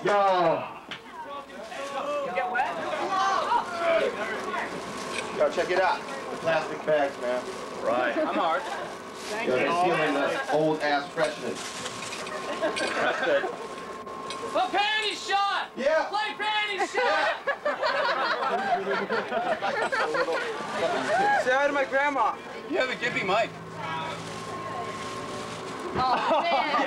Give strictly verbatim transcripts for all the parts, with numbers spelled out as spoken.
Yo. Get wet? Yo, check it out. The plastic bags, man. Right. I'm hard. Thank Yo, you. They're sealing the old ass freshness. That's good. Well, panty shot! Yeah! Play panty shot! Say hi to my grandma. You have a gimpy mic. Oh, man.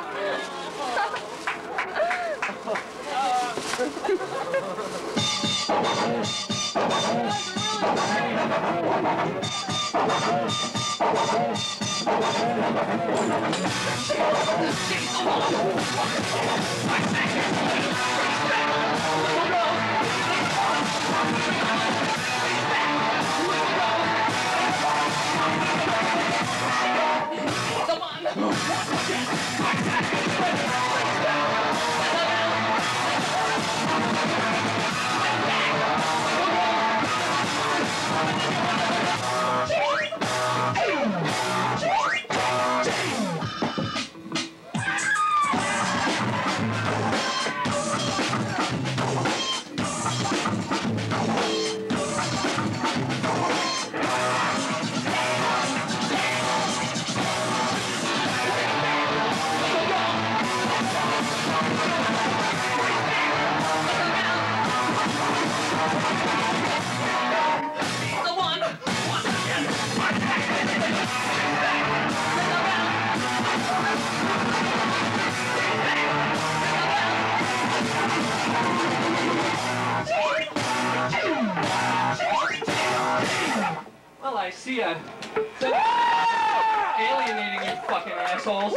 Well, I see I'm alienating you fucking assholes.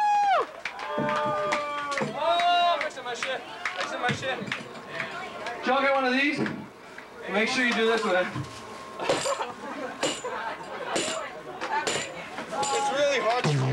Oh, fixing my shit. Fixing my shit. Y'all get one of these? Make sure you do this with it. It's really hard to...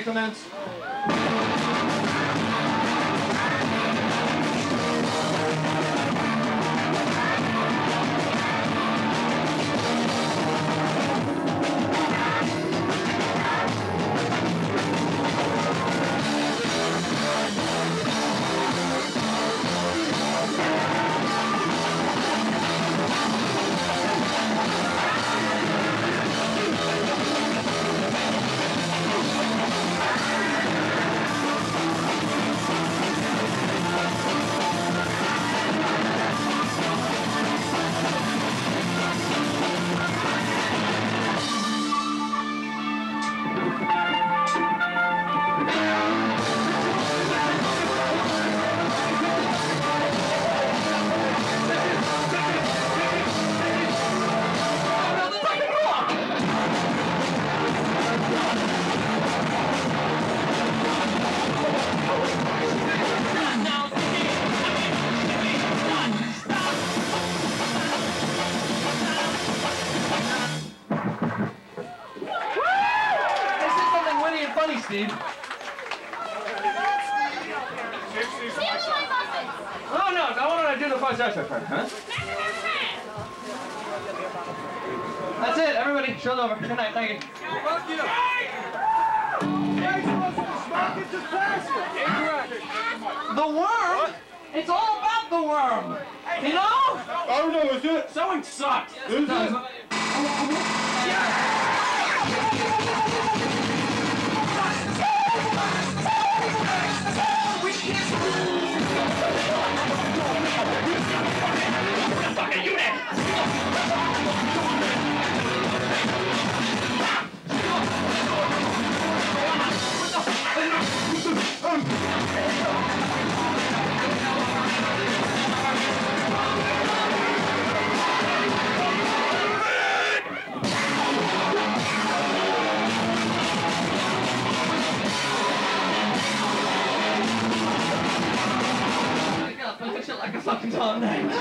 commence. Steve. Oh no, I want to do the first extra part, huh? That's it, everybody, show's over. Good night, thank you. Fuck you! The worm? What? It's all about the worm! You know? Oh no, is it? Sewing sucks! Is it? Yeah. Like a fucking Tom Knight.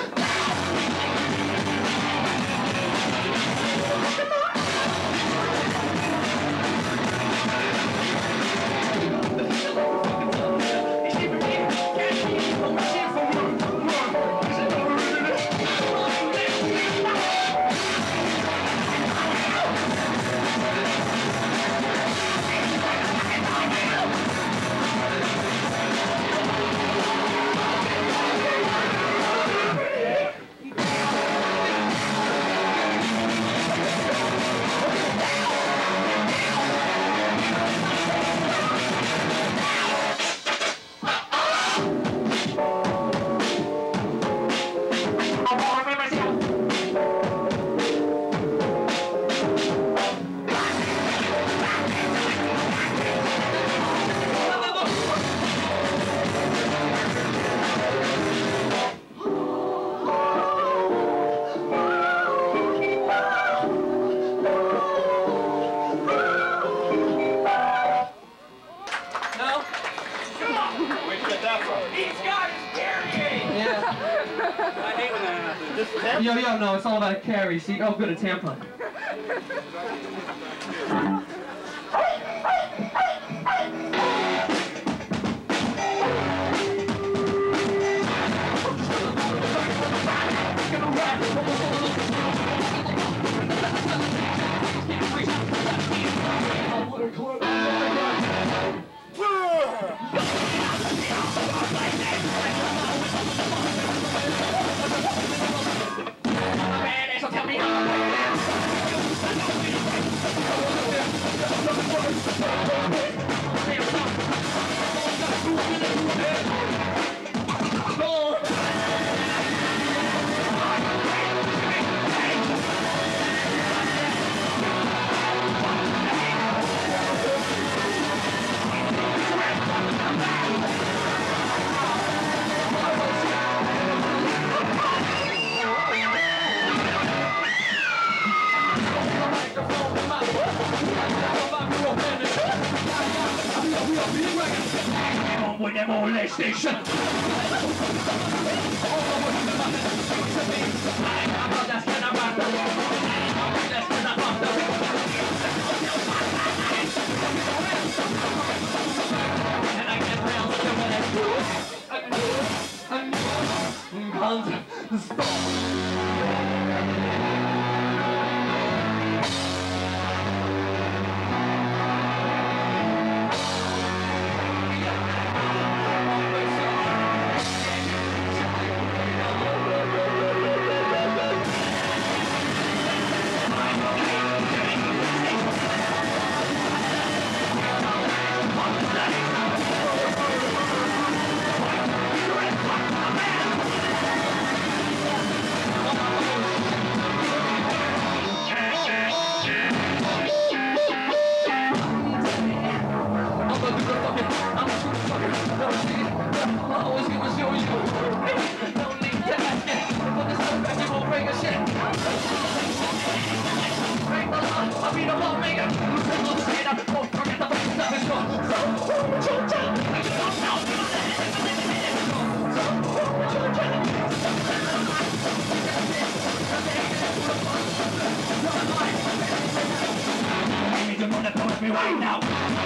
Yo, yo, no, it's all about a carry. See, oh, good, a tampon. With the molestation. comes the storm. Right now.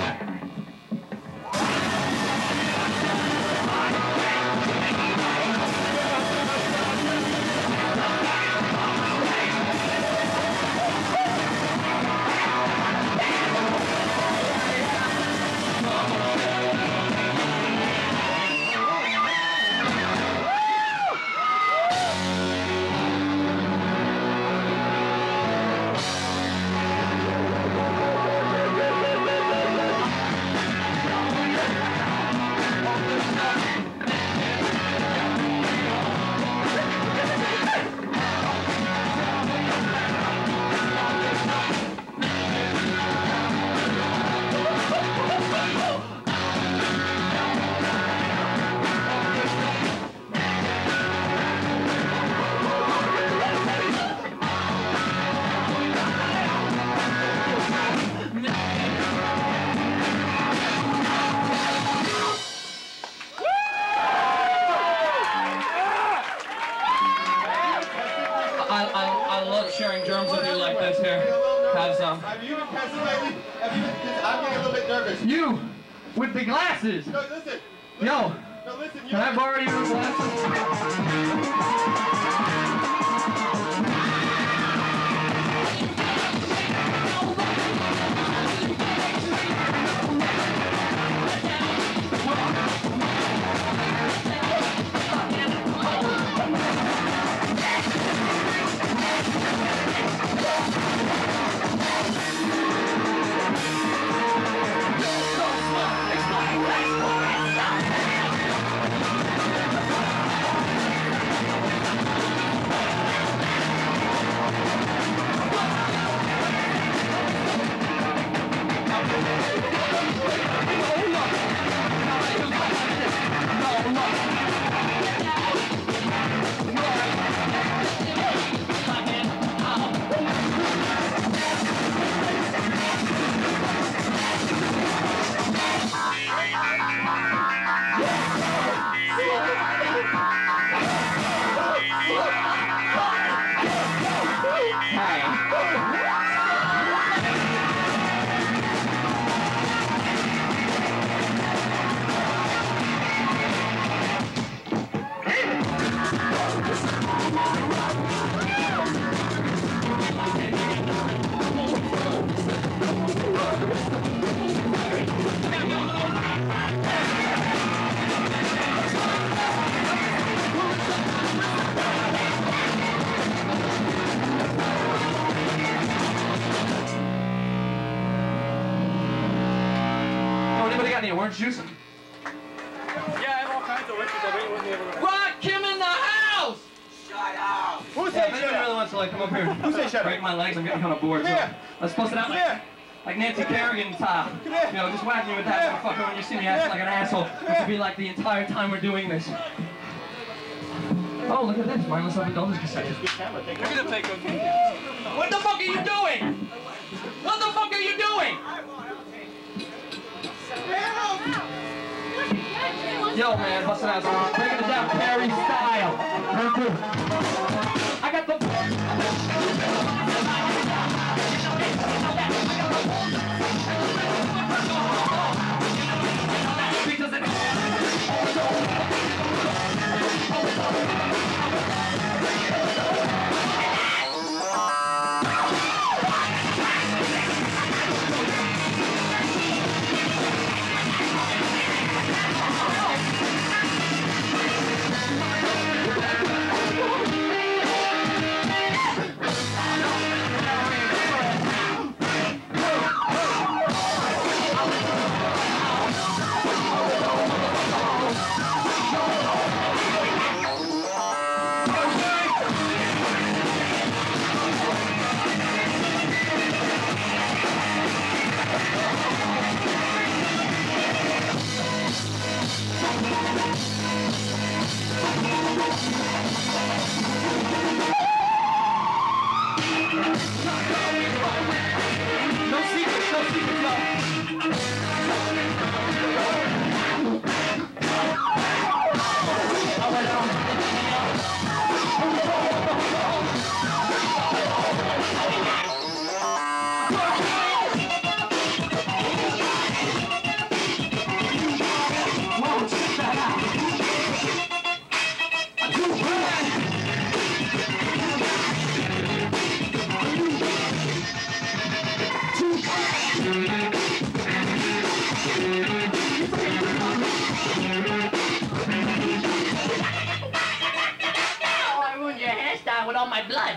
I, I, I love sharing germs with you like this here. Have some. Have you been testing lately? Have you been, I'm getting a little bit nervous. You, with the glasses. No, listen. listen. Yo. No, listen. You Can I borrow your glasses? Any orange juice? Yeah, I have all kinds of oranges. I bet you wouldn't be able to. Rock Kim in the house! Shut up! Who Yeah, said if shut anyone up? really wants to like come up here, Who said shut up? break my legs, I'm getting kind of bored. So Yeah. let's bust it out Come like, here. like Nancy Kerrigan style. Come here. You know, just whack me with that motherfucker when you see me acting like an asshole. It should be like the entire time we're doing this. Oh, look at this. Mindless Self Indulgence cassette. You're gonna play cookie. What the fuck are you doing? What the fuck are you doing? Yo, man, bust it out. Breaking it down, Perry style. I got the... Because it... all my blood.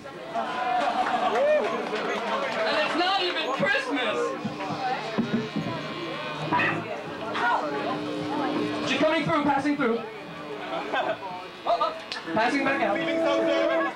And it's not even Christmas! She's coming through, passing through. Oh, oh, passing back out. Feeling so good.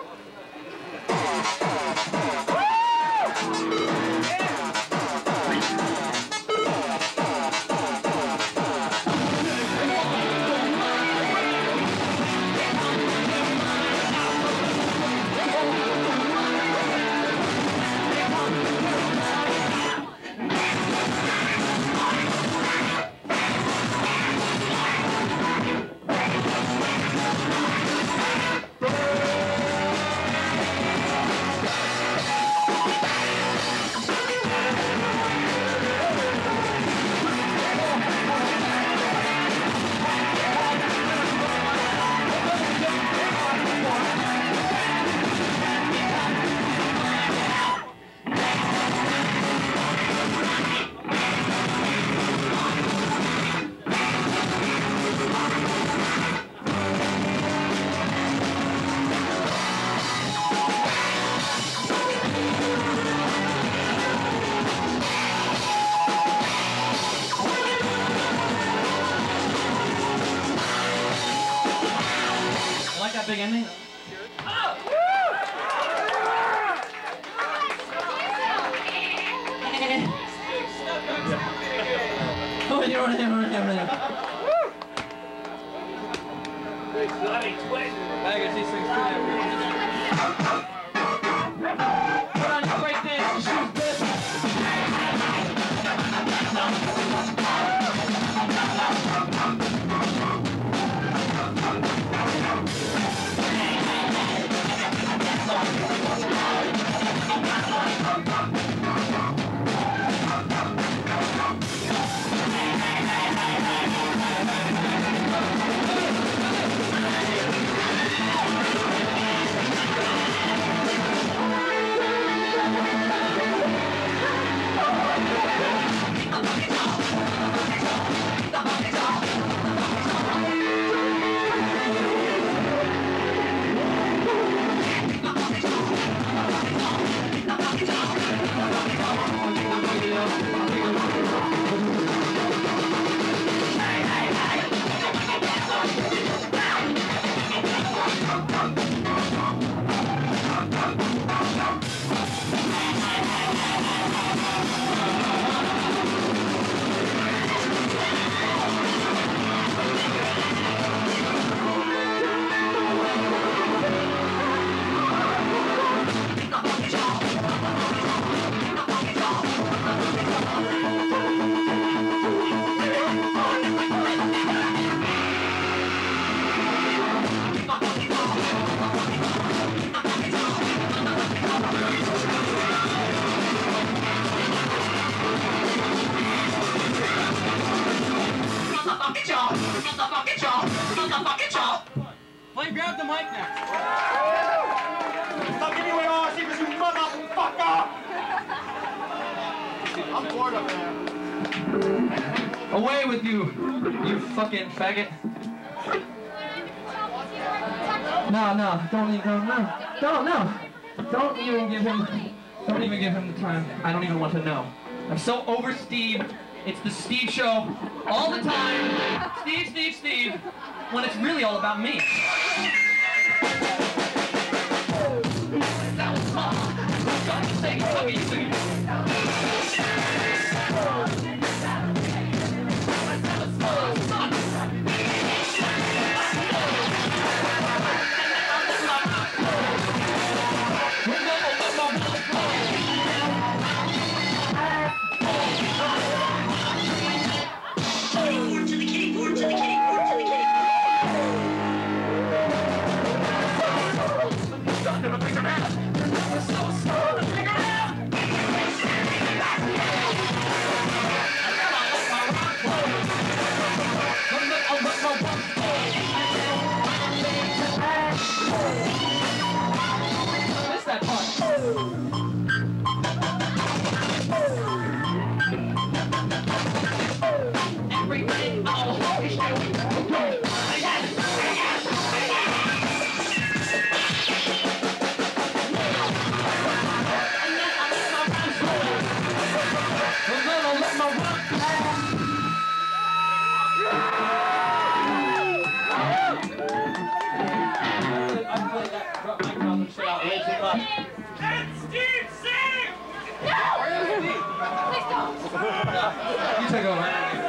Big ending. Oh! Oh, you're on him, on him, on him. Bloody twist. I guess these things too. Put on your break dance, shoot this. Flame, grab the mic now. Stop giving away all our secrets, you motherfucker! I'm bored up there. Away with you, you fucking faggot. No, no, don't even, no, no, don't, no. Don't even give him, don't even give him the time. I don't even want to know. I'm so over Steve. It's the Steve show all the time. Steve, Steve, Steve. When it's really all about me. And Steve, sing! No! Please don't! You take over.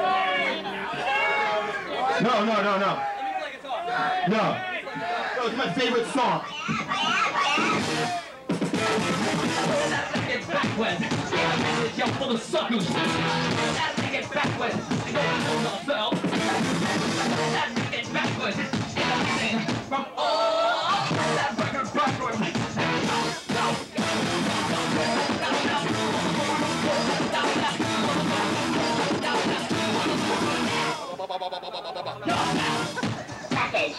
No, no, no, no. Let me play guitar. No. That was my favorite song. It's backwards. It's young full of suckers. That thing is backwards. I don't know myself. That thing is backwards. From all that record backwards. Package.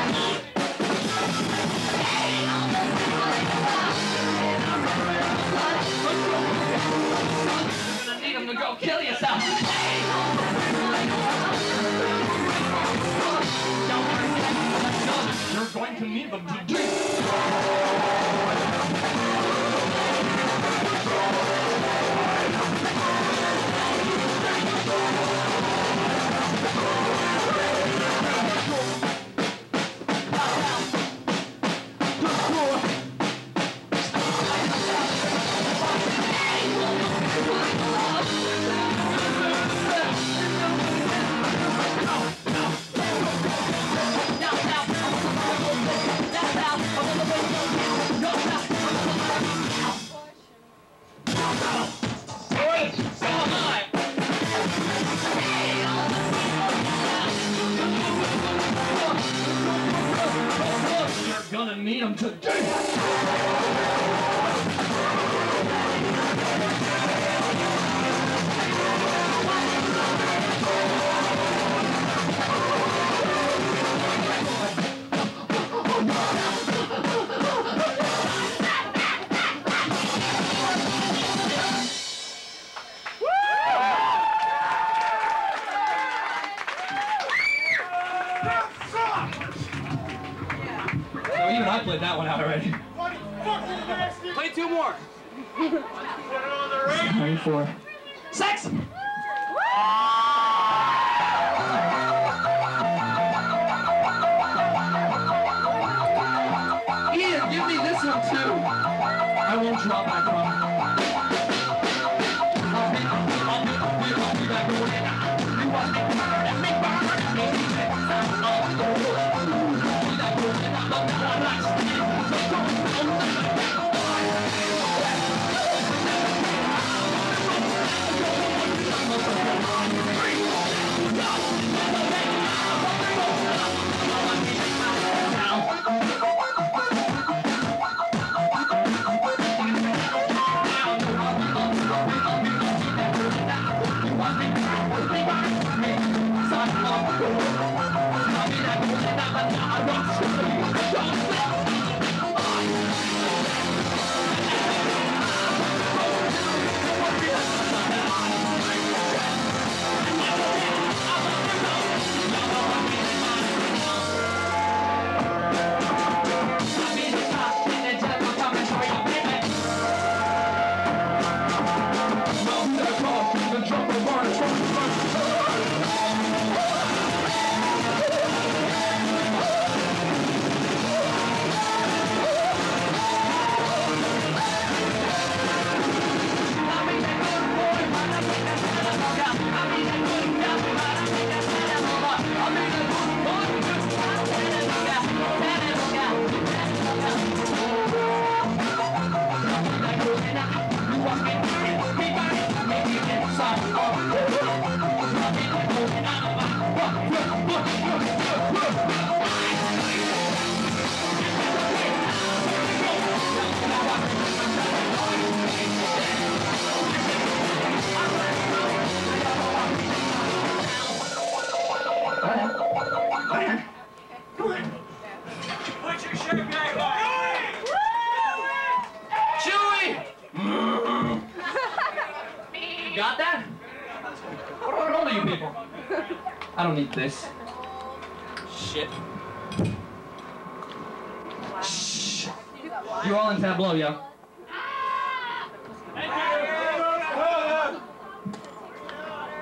You're gonna need him to go kill yourself. You're going to need them to drink. Gonna need them to drink. Even I played that one out already. Play two more. ninety-four. Sex! Ian, give me this one too. I won't drop my promise. I'll be, I'll be, I'll be, I'll be, I'll be back away. You watch me burn and me burn and me Got that? What old are you people? I don't need this. Shit. Shh. You're all in tableau, yo.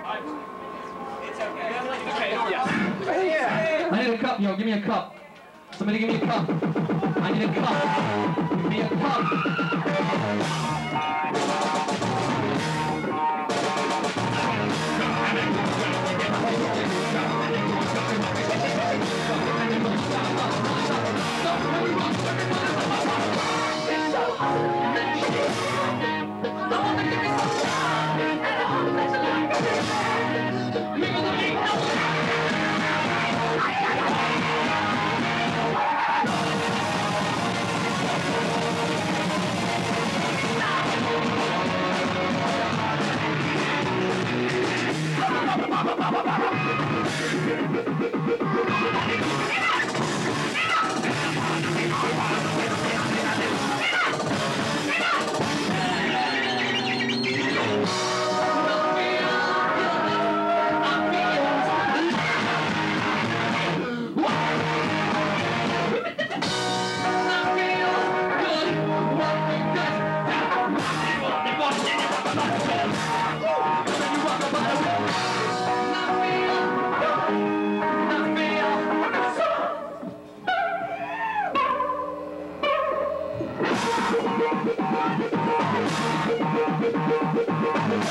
I need a cup, yo. Give me a cup. Somebody give me a cup. I need a cup. Give me a cup.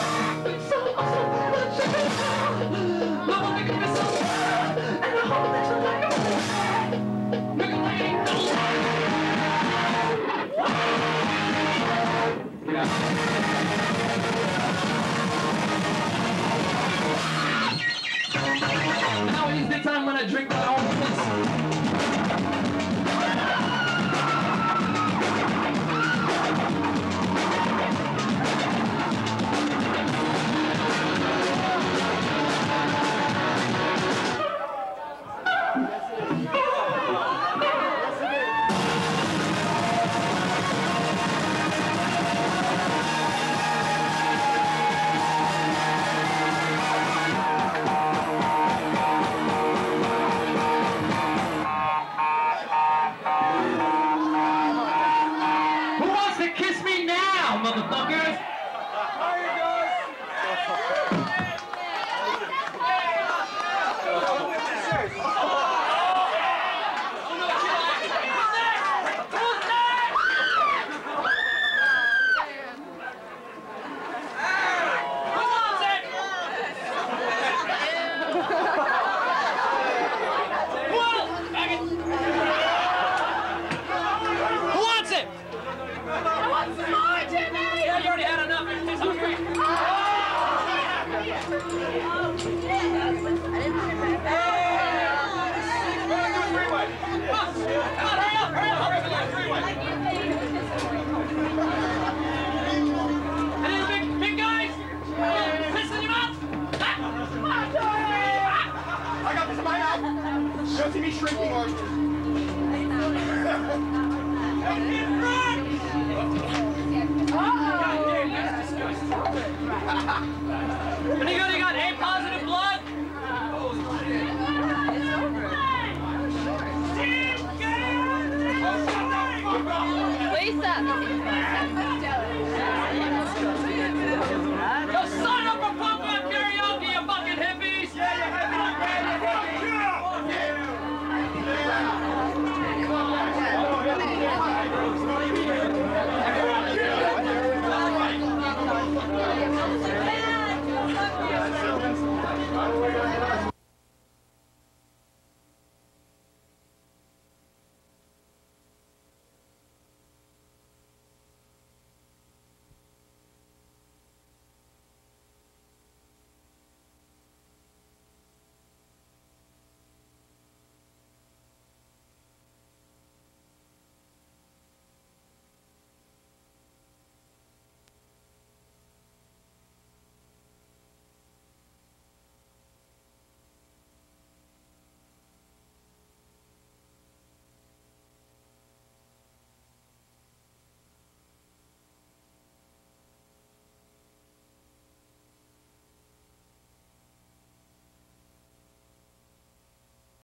So awesome,